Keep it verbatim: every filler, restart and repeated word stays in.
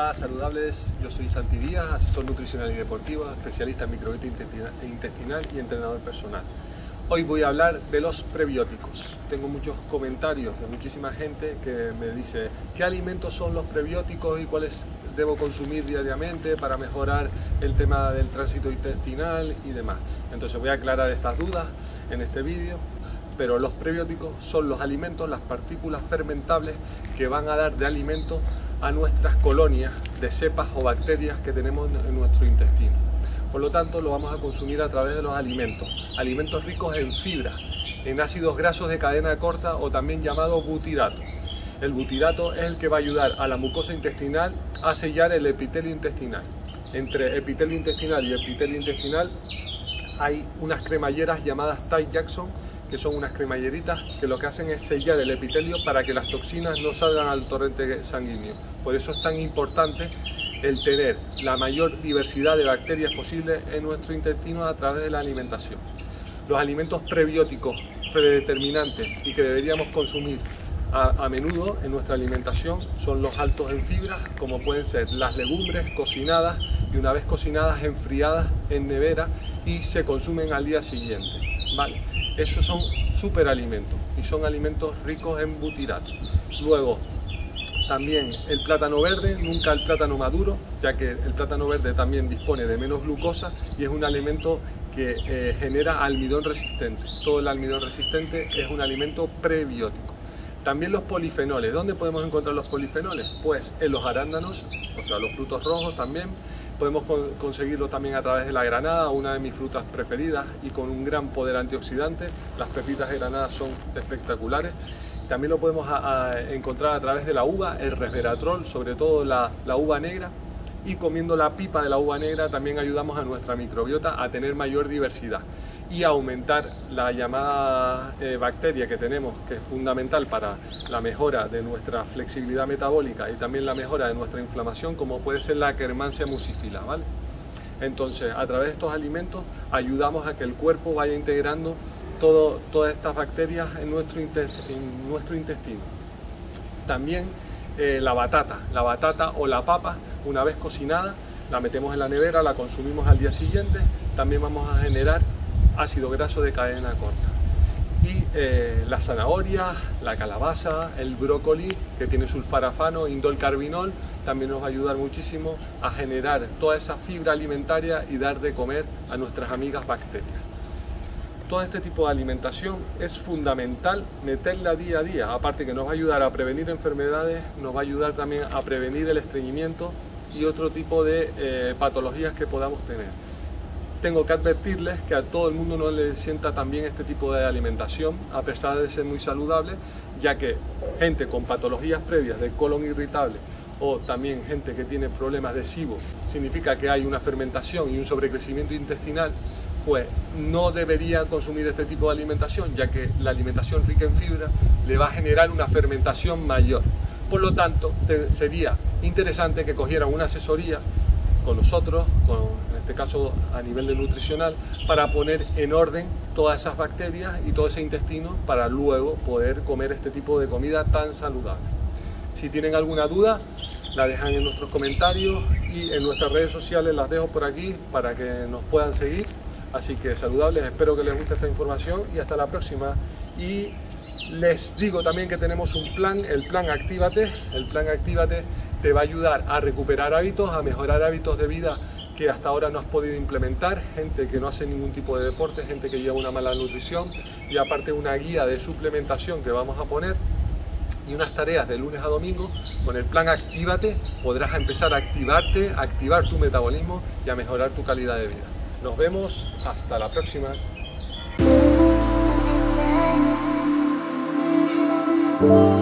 Hola saludables, yo soy Santi Díaz, asesor nutricional y deportivo, especialista en microbiota intestinal y entrenador personal. Hoy voy a hablar de los prebióticos. Tengo muchos comentarios de muchísima gente que me dice qué alimentos son los prebióticos y cuáles debo consumir diariamente para mejorar el tema del tránsito intestinal y demás. Entonces voy a aclarar estas dudas en este vídeo. Pero los prebióticos son los alimentos, las partículas fermentables que van a dar de alimento a nuestras colonias de cepas o bacterias que tenemos en nuestro intestino. Por lo tanto, lo vamos a consumir a través de los alimentos. Alimentos ricos en fibra, en ácidos grasos de cadena corta o también llamado butirato. El butirato es el que va a ayudar a la mucosa intestinal a sellar el epitelio intestinal. Entre epitelio intestinal y epitelio intestinal hay unas cremalleras llamadas Tay-Jackson, que son unas cremalleritas que lo que hacen es sellar el epitelio para que las toxinas no salgan al torrente sanguíneo. Por eso es tan importante el tener la mayor diversidad de bacterias posible en nuestro intestino a través de la alimentación. Los alimentos prebióticos predeterminantes y que deberíamos consumir a, a menudo en nuestra alimentación son los altos en fibras, como pueden ser las legumbres cocinadas y una vez cocinadas enfriadas en nevera y se consumen al día siguiente. Vale. Esos son superalimentos y son alimentos ricos en butirato. Luego, también el plátano verde, nunca el plátano maduro, ya que el plátano verde también dispone de menos glucosa y es un alimento que eh, genera almidón resistente. Todo el almidón resistente es un alimento prebiótico. También los polifenoles. ¿Dónde podemos encontrar los polifenoles? Pues en los arándanos, o sea, los frutos rojos también. Podemos conseguirlo también a través de la granada, una de mis frutas preferidas y con un gran poder antioxidante. Las pepitas de granada son espectaculares. También lo podemos a, a encontrar a través de la uva, el resveratrol, sobre todo la, la uva negra. Y comiendo la pipa de la uva negra también ayudamos a nuestra microbiota a tener mayor diversidad y a aumentar la llamada eh, bacteria que tenemos, que es fundamental para la mejora de nuestra flexibilidad metabólica y también la mejora de nuestra inflamación, como puede ser la Akkermansia muscifila, ¿vale? Entonces, a través de estos alimentos ayudamos a que el cuerpo vaya integrando todo, todas estas bacterias en nuestro, en nuestro intestino. También eh, la batata, la batata o la papa, una vez cocinada, la metemos en la nevera, la consumimos al día siguiente. También vamos a generar ácido graso de cadena corta. Y eh, la zanahoria, la calabaza, el brócoli, que tiene sulfarafano, indolcarbinol, también nos va a ayudar muchísimo a generar toda esa fibra alimentaria y dar de comer a nuestras amigas bacterias. Todo este tipo de alimentación es fundamental meterla día a día, aparte que nos va a ayudar a prevenir enfermedades, nos va a ayudar también a prevenir el estreñimiento y otro tipo de eh, patologías que podamos tener. Tengo que advertirles que a todo el mundo no le sienta tan bien este tipo de alimentación, a pesar de ser muy saludable, ya que gente con patologías previas de colon irritable o también gente que tiene problemas de SIBO, significa que hay una fermentación y un sobrecrecimiento intestinal, pues no debería consumir este tipo de alimentación, ya que la alimentación rica en fibra le va a generar una fermentación mayor. Por lo tanto, te, sería interesante que cogieran una asesoría con nosotros, con, en este caso a nivel de nutricional, para poner en orden todas esas bacterias y todo ese intestino para luego poder comer este tipo de comida tan saludable. Si tienen alguna duda, la dejan en nuestros comentarios y en nuestras redes sociales las dejo por aquí para que nos puedan seguir. Así que saludables, espero que les guste esta información y hasta la próxima. Y les digo también que tenemos un plan, el plan Actívate. El plan Actívate te va a ayudar a recuperar hábitos, a mejorar hábitos de vida que hasta ahora no has podido implementar, gente que no hace ningún tipo de deporte, gente que lleva una mala nutrición y aparte una guía de suplementación que vamos a poner y unas tareas de lunes a domingo. Con el plan Actívate podrás empezar a activarte, a activar tu metabolismo y a mejorar tu calidad de vida. Nos vemos, hasta la próxima. Oh,